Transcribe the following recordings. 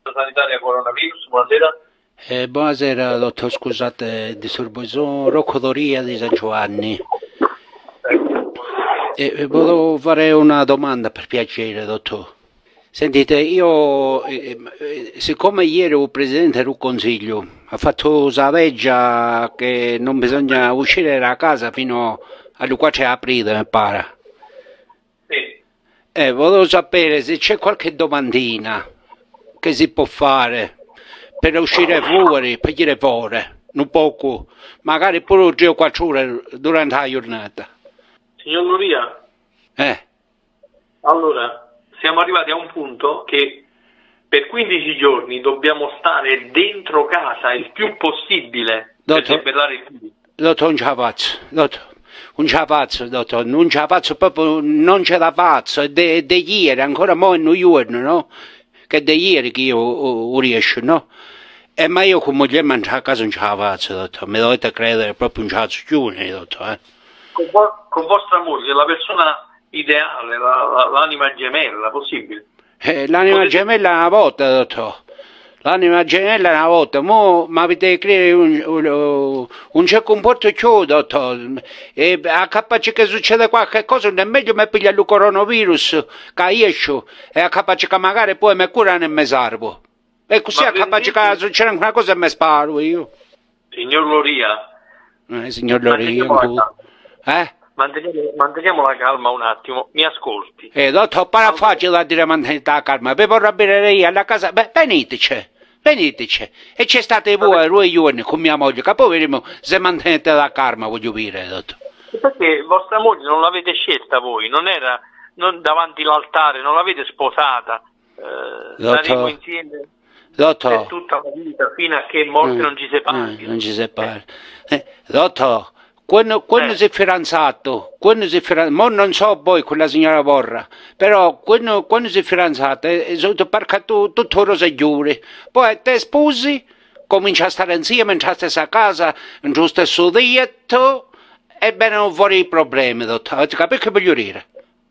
emergenza sanitaria coronavirus, buonasera. Buonasera, dottor, scusate, disturbo, sono Rocco Doria di San Giovanni. Volevo fare una domanda per piacere, dottor. Sentite, io, siccome ieri il Presidente del Consiglio ha fatto saveggia che non bisogna uscire da casa fino alle 4 aprile, mi pare. Sì. Volevo sapere se c'è qualche domandina che si può fare per uscire fuori, per dire fuori, un poco, magari pure 3 o 4 ore durante la giornata. Signor Luria, allora, siamo arrivati a un punto che per 15 giorni dobbiamo stare dentro casa il più possibile per debellare il virus. Dottor, non ce la faccio, dottor. Non ce la faccio, dottor, non ce la faccio proprio, non ce la faccio, è di ieri, ancora mo' in un giorno, no? Che è di ieri che io riesco, no? Ma io con moglie mangiare a casa non ce la faccio, dottor, mi dovete credere, proprio non ce la faccio più, dottor. Con vostra moglie, la persona ideale, l'anima gemella, possibile? L'anima gemella è una volta, dottor. L'anima gemella è una volta, mo mi avete creato un c'è comporto più, dottor, e a capace che succede qualche cosa, non è meglio mi piglia il coronavirus, che esco, e a capace che magari poi mi curano e mi salvo. E così a capace che succede una cosa e mi sparo io. Signor Loria. Signor Loria, manteniamo la calma un attimo, mi ascolti. Dottor, para facile a dire mantenere la calma, per vorrei alla casa, veniteci. E c'è state voi 2 giorni con mia moglie, che poi vedremo se mantenete la calma, voglio dire, dottor. Perché vostra moglie non l'avete scelta voi, non era davanti all'altare, non l'avete sposata, saremo insieme per tutta la vita, fino a che morte non ci separi. Non ci separi. Dottor, quando si è fidanzato, mo non so voi con la signora Borra, però quando si è fidanzato, sono parcato tutto rosa e giure, poi te sposi, comincia a stare insieme in la stessa casa, in lo stesso letto, e vengono fuori i problemi, dottor, capisci che voglio dire?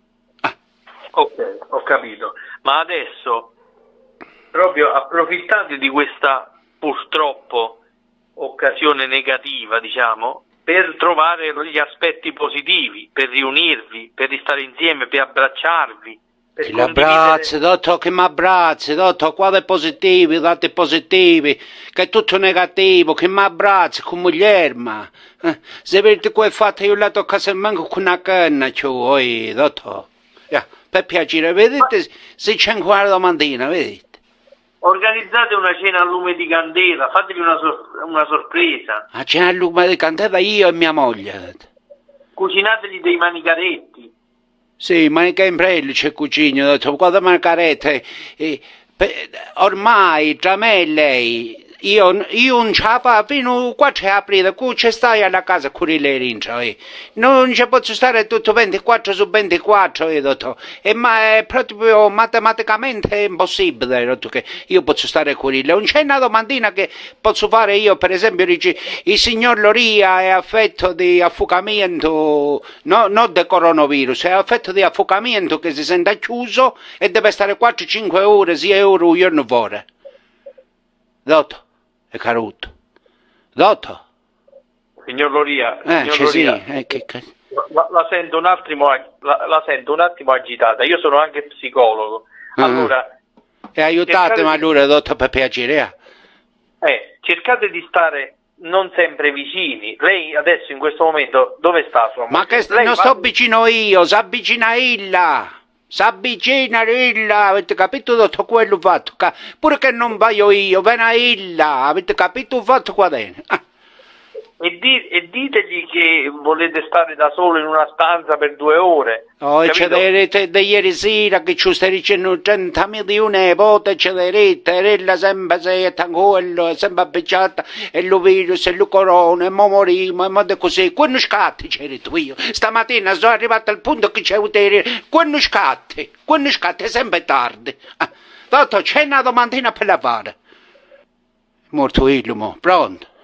Ok, ho capito, ma adesso, proprio approfittate di questa, purtroppo, occasione negativa, diciamo, per trovare gli aspetti positivi, per riunirvi, per ristare insieme, per abbracciarvi. Che l'abbraccio, dottor, che mi abbracci, dottor, quale positivi, dati positivi, che è tutto negativo, che mi abbracci con moglie, ma se vedete come è fatto io la tocco se manco con una canna, cioè, dottor, per piacere, vedete se c'è ancora la domandina, vedete? Organizzate una cena a lume di candela, fatevi una sorpresa. A cena a lume di candela io e mia moglie. Cucinategli dei manicaretti. Sì, manicarelli c'è cucino, guarda manicarette. Ormai tra me e lei, io non ce la faccio fino a 4 aprile, qui ci stai alla casa con lei rincia, non ci posso stare tutto 24 su 24, dottor, ma è proprio matematicamente impossibile, dottor, che io posso stare con lei. Non c'è una domandina che posso fare io, per esempio, dice, il signor Loria è affetto di affocamento, no, non di coronavirus, è affetto di affocamento che si sente chiuso e deve stare 4-5 ore, 6 ore un giorno fuori. Dottor. È caruto. Dottor? Signor Loria, la sento un attimo agitata, io sono anche psicologo, allora... aiutatemi allora, dottor, per piacere. Cercate di stare non sempre vicini, lei adesso in questo momento dove sta sua moglie? Ma che non sto vicino io, si avvicina illa! S'avvicina illa, avete capito tutto quello fatto? Pure che non voglio io, viene illa, avete capito il fatto qua dentro? E ditegli che volete stare da solo in una stanza per 2 ore. Oh, c'è da ieri sera che ci stai dicendo 30 milioni di volte, c'è da retta sempre sei quello, sempre appicciata, e lo virus, e lo corona, e mo morimo, e mo così. Quando scatti c'è detto io? Stamattina sono arrivato al punto che c'è avuto quando scatti, è sempre tardi. Dottor, c'è una domandina per la fare. Morto illumo, pronto?